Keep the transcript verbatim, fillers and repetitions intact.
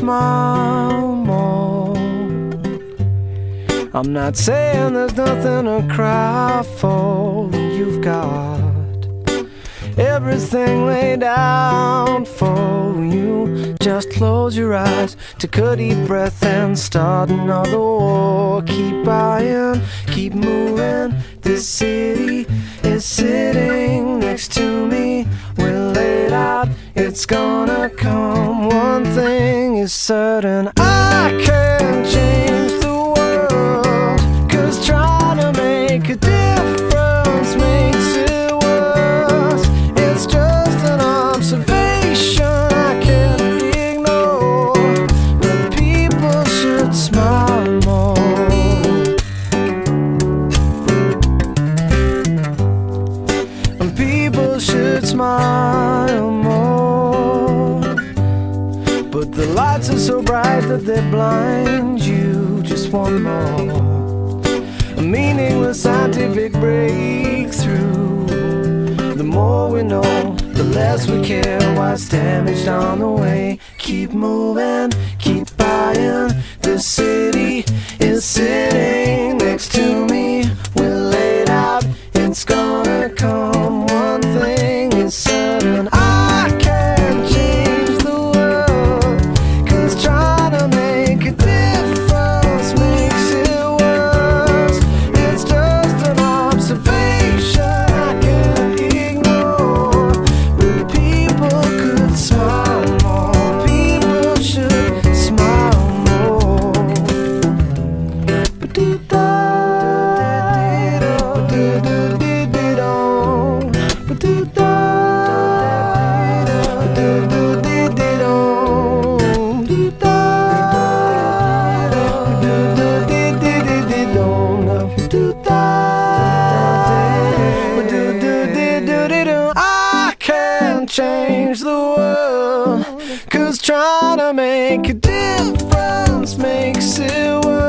smile more. I'm not saying there's nothing to cry for when you've got everything laid out for you. Just close your eyes, take a deep breath and start another war. Keep buying, keep moving. This city is sitting next to me. We're laid out, it's gonna come. One thing is certain, I can't change the world, 'cause trying to make a difference makes it worse. It's just an observation I can't ignore, but people should smile more. And people should smile more. But the lights are so bright that they blind you. Just one more, a meaningless scientific breakthrough. The more we know, the less we care what's damaged on the way. Keep moving, keep buying. The city is sitting next to me. We're laid out, it's gonna come. One thing is certain, I can't change the world, 'cause trying to make a difference makes it worse. It's just an observation I can't ignore, but people could smile more. People should smile more. Ba-doo-da, ba-doo-doo-dee-dee-doo, ba-doo-da, ba-doo-doo-dee-dee-doo, doo-da, ba-doo-doo-dee-dee-dee-doo, ba-doo-da, ba-doo-doo-dee-doo-dee-doo. I can't change the world, 'cause trying to make a difference makes it worse.